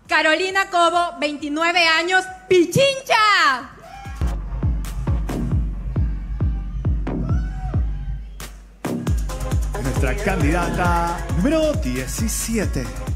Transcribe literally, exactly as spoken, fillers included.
Carolina Cobo, veintinueve años, Pichincha. Nuestra candidata número diecisiete.